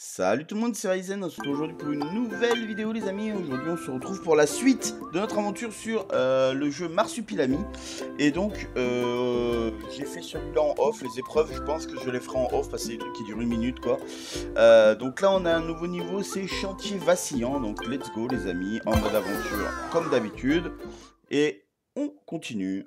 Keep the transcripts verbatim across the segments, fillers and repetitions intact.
Salut tout le monde, c'est Ryzen, on se retrouve aujourd'hui pour une nouvelle vidéo les amis. Aujourd'hui on se retrouve pour la suite de notre aventure sur euh, le jeu Marsupilami. Et donc euh, j'ai fait celui-là en off, les épreuves je pense que je les ferai en off parce que c'est des trucs qui durent une minute quoi. Euh, donc là on a un nouveau niveau, c'est chantier vacillant, donc let's go les amis, en mode aventure comme d'habitude. Et on continue.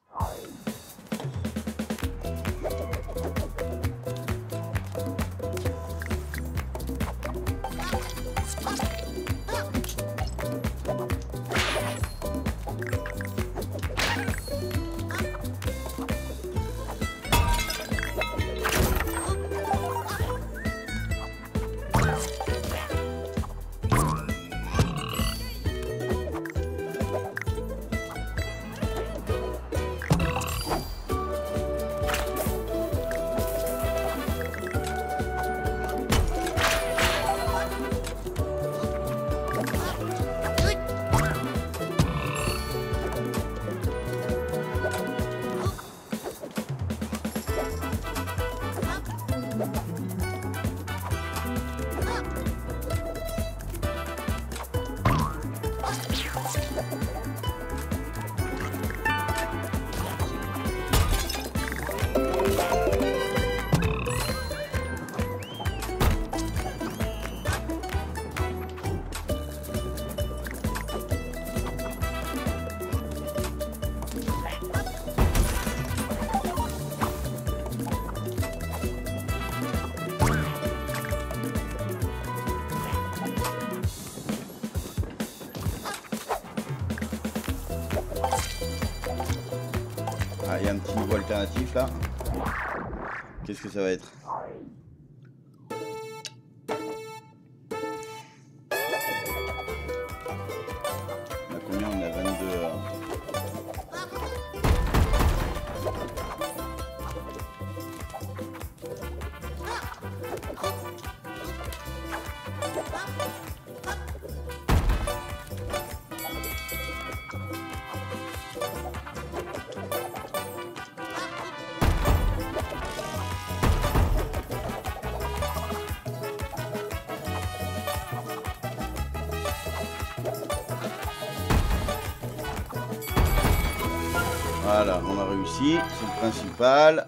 Ah, il y a un petit niveau alternatif là. Qu'est-ce que ça va être? On a combien? On a vingt-deux. euh. Voilà, on a réussi, c'est le principal.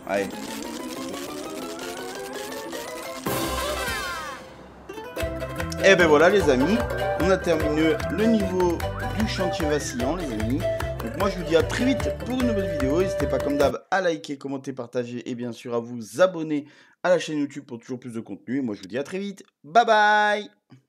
Allez. Et ben voilà les amis, on a terminé le niveau du chantier vacillant les amis. Donc moi je vous dis à très vite pour une nouvelle vidéo. N'hésitez pas comme d'hab à liker, commenter, partager et bien sûr à vous abonner à la chaîne YouTube pour toujours plus de contenu. Et moi je vous dis à très vite. Bye bye.